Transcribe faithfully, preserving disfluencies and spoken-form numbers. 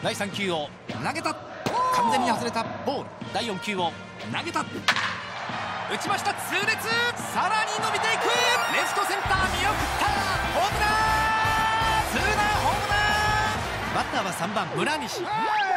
だいさん球を投げた。完全に外れたボール。だいよん球を投げた。打ちました。痛烈。さらに伸びていく。レフトセンター見送った。ホームラン。ツーランホームラン。バッターはさんばん村西。